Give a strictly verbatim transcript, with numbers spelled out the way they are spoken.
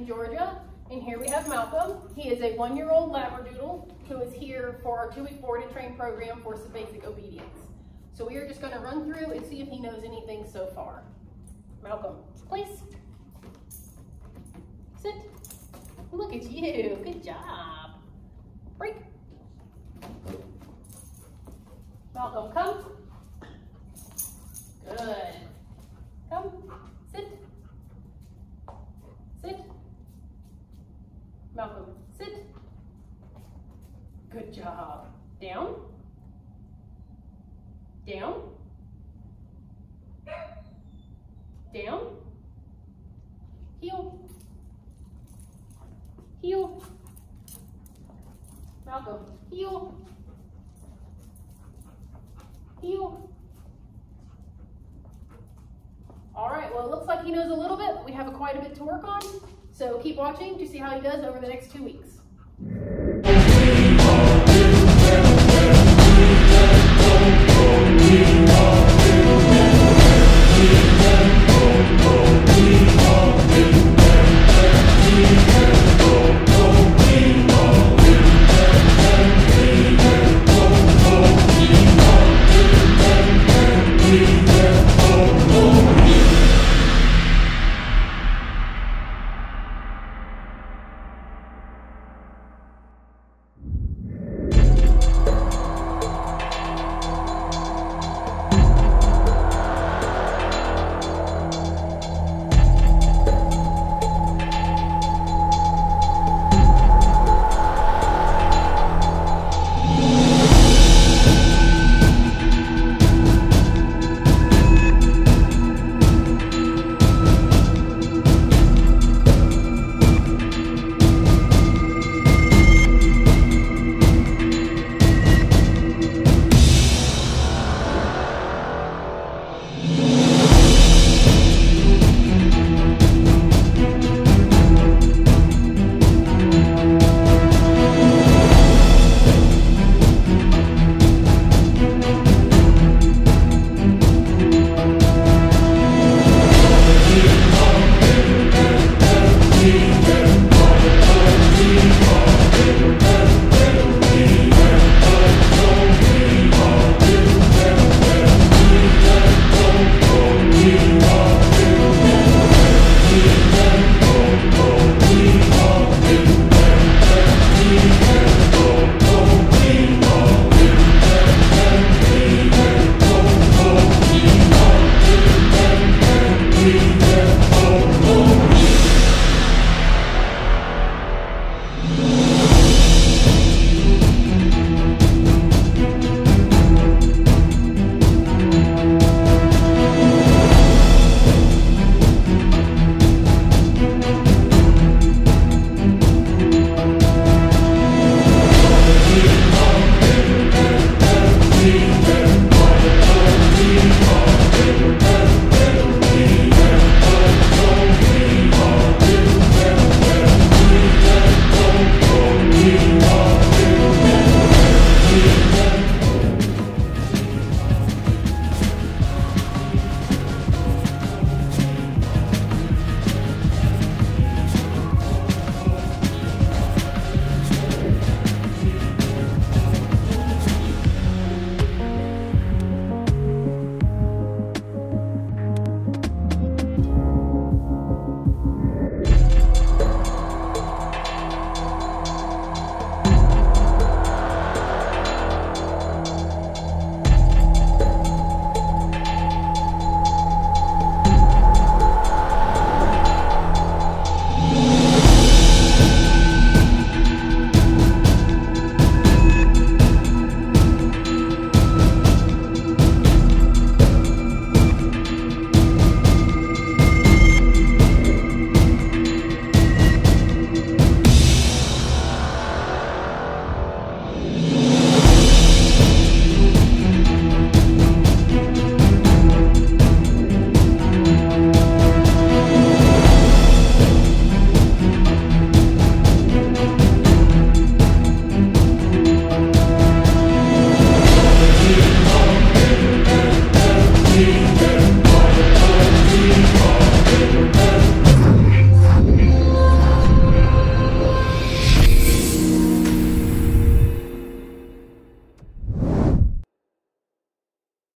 in Georgia. And here we have Malcolm. He is a one-year-old Labradoodle who is here for our two-week board and train program for some basic obedience. So we are just going to run through and see if he knows anything so far. Malcolm, place. Sit. Look at you. Good job. Break. Malcolm, come. Good. Come. Sit. Sit. Malcolm, sit. Good job. Down. Down. Down. Heel. Heel. Malcolm, heel. Heel. All right, well, it looks like he knows a little bit, but we have quite a bit to work on. So keep watching to see how he does over the next two weeks.